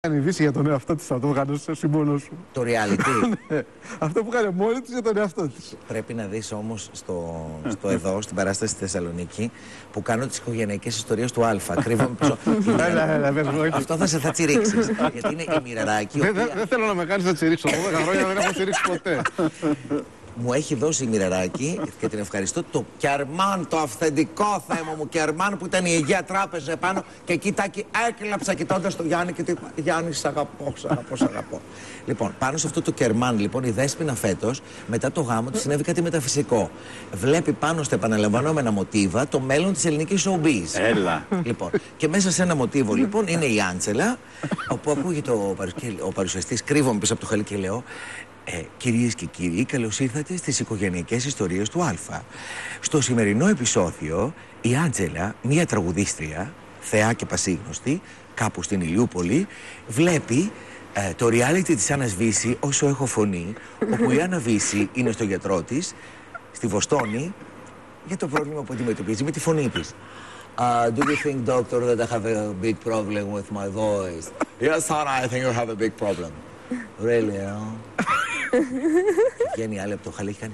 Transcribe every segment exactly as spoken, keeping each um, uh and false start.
Κάνει βύση για τον εαυτό της, αυτό που έκανε στο σύμβολο σου. Το reality. Αυτό που έκανε μόνη της για τον εαυτό της. Πρέπει να δεις όμως στο, στο εδώ, στην παράσταση στη Θεσσαλονίκη, που κάνω τις οικογενειακές ιστορίες του Αλφα. Κρύβομαι πίσω. Έλα, έλα, Αυτό θα σε θα τσιρίξεις. Γιατί είναι η Μοιραράκη. Δεν θέλω να με κάνεις να τσιρίξω. Εγώ δέκα χρόνια δεν έχω τσιρίξει ποτέ. Μου έχει δώσει η Μοιραράκη και την ευχαριστώ το Κερμάν, το αυθεντικό θέμα μου Κερμάν, που ήταν η Αιγαία Τράπεζα επάνω και εκεί τάκι έκλαψα κοιτώντας τον Γιάννη και του είπα: Γιάννη, σ' αγαπώ, σ' αγαπώ, σ' αγαπώ. Λοιπόν, πάνω σε αυτό το Κερμάν, λοιπόν, η Δέσποινα φέτος, μετά το γάμο της, συνέβη κάτι μεταφυσικό. Βλέπει πάνω στα επαναλαμβανόμενα μοτίβα το μέλλον της ελληνικής showbiz. Έλα. Λοιπόν, και μέσα σε ένα μοτίβο, λοιπόν, είναι η Άντζελα, όπου ακούγεται ο, ο παρουσιαστής, κρύβομαι πίσω από το χαλί και λέω: Ε, κυρίες και κύριοι, καλώς ήρθατε στις οικογενειακές ιστορίες του Αλφα. Στο σημερινό επεισόδιο, η Άντζελα, μία τραγουδίστρια, θεά και πασίγνωστη, κάπου στην Ηλιούπολη, βλέπει ε, το reality της Άννας Βύση, Όσο έχω φωνή, όπου η Άννα Βύση είναι στο γιατρό της, στη Βοστόνη, για το πρόβλημα που αντιμετωπίζει με τη φωνή της. Uh, do you think, doctor, that I have a big problem with my voice? Yes, Anna, I think you have a big problem. Really, you know? Βγαίνει άλλη από το χαλί, κάνει.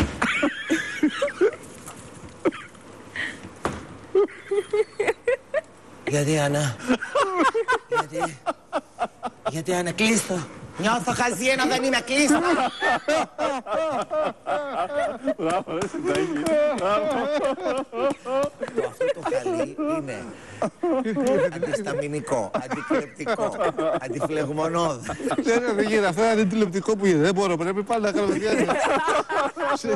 Γιατί, Άννα? Γιατί? Γιατί, Άννα, κλείστο. Νιώθω χαζή ενώ δεν είμαι, κλείστο. Μπράβο, ρε Συντάκη. Αυτό το χαλί είναι αντισταμινικό, αντικλεπτικό, αντιφλεγμονώδη. Δεν γίνεται, αυτό είναι αντιτηλεπτικό που γίνεται. Δεν μπορώ, πρέπει πάλι να κάνω διάρκεια.